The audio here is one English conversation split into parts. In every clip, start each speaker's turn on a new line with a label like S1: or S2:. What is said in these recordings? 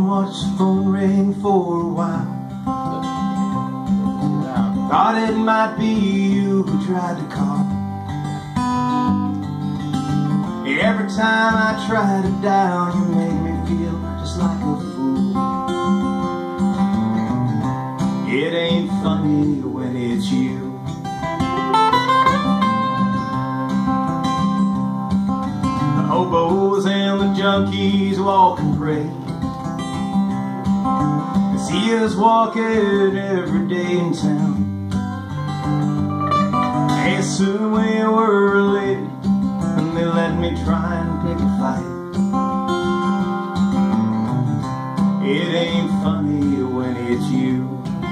S1: and watched the phone ring for a while. Thought it might be you who tried to call. Every time I try to dial, you make me feel just like a fool. It ain't funny when it's you. The hobos and the junkies walk and pray. They see us walking every day in town. They assume we were related, and they let me try and pick a fight. It ain't funny when it's you.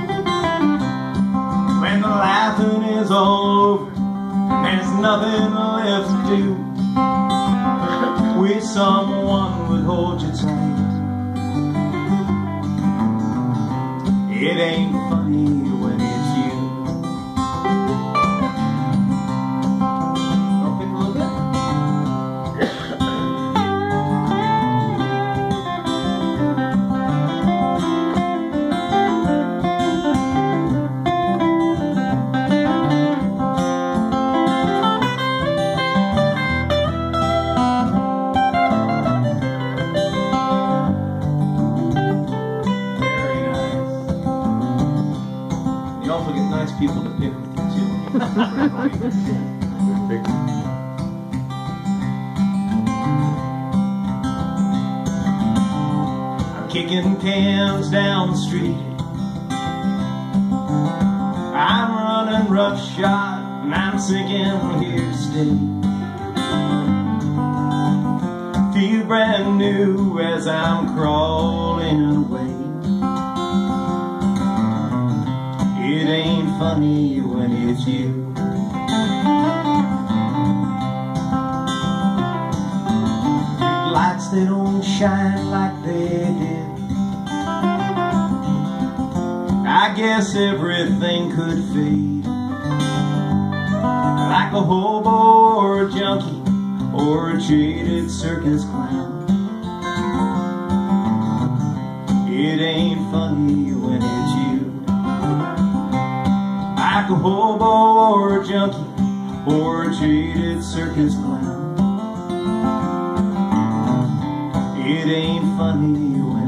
S1: When the laughing is all over and there's nothing left to do, wish someone would hold you tight. It ain't funny when it's you. Don't pick a little bit. Also get nice people to pick with you too. I'm kicking cans down the street. I'm running roughshod and I'm sinking here to stay. Feel brand new as I'm crawling away. It ain't funny when it's you. Lights that don't shine like they did. I guess everything could fade, like a hobo or a junkie or a jaded circus clown. It ain't funny when it's you. Like a hobo or a junkie or a jaded circus clown. It ain't funny when